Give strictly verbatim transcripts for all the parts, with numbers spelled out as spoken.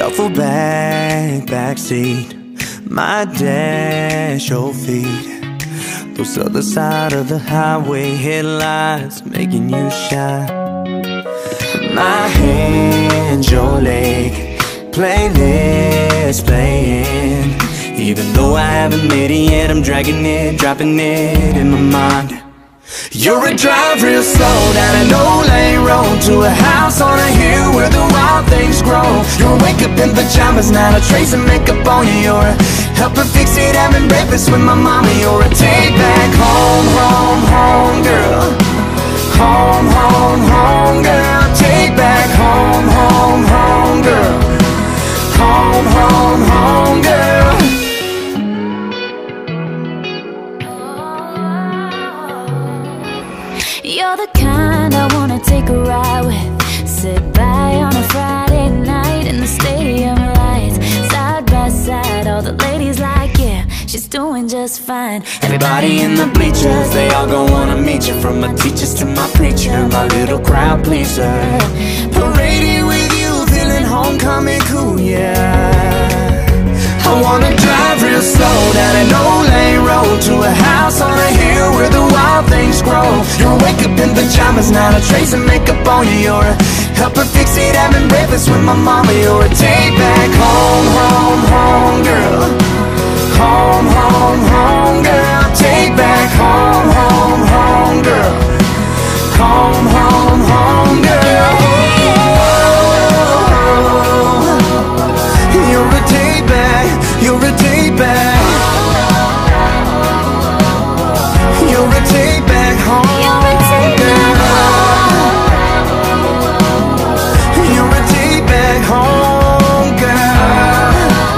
Duffel bag, backseat, my dash, your feet. Those other side of the highway headlights making you shine. My hand, your leg, playlist playing. Even though I haven't made it yet, I'm dragging it, dropping it in my mind. You're a drive real slow down an old lane road to a house on a hill where the wild things grow. You'll wake up in pajamas, not a trace of makeup on you. You're a help her fix it, having breakfast with my mama. You're a take back home, home, home girl. Home, home, home girl. Take back home, home, home girl. Home, home, home girl. You're the kind I wanna take a ride with. Sit by on a Friday night in the stadium lights. Side by side, all the ladies like, yeah, she's doing just fine. Everybody in the bleachers, they all gon' wanna meet you. From my teachers to my preacher, my little crowd pleaser. Parading with you, feeling homecoming cool, yeah. I wanna drive real slow down an old lane road to a house on a hill where the wild things grow. You'll wake up in pajamas, not a trace of makeup on you. You're a help her fix it, having breakfast with my mama. You're a take back home, home, home girl. Home, home, home girl. Take back home, home, home girl. Home, home, home girl. You're a take back, you're a take back. You're a take back home. You're a take back home. You're a take back home, girl.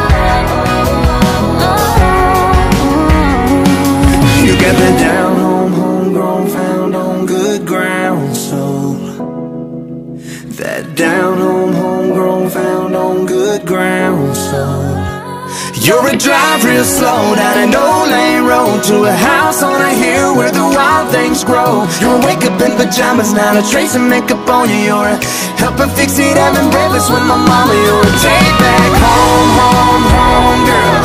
You got that down home, homegrown, found on good ground, soul. That down home, homegrown, found on good ground, soul. You're a drive real slow down an old lane road to a house on a hill where the wild things grow. You'll wake up in pajamas, not a trace of makeup on you. You're a help her fix it, having breakfast with my mama. You're a take back home, home, home girl.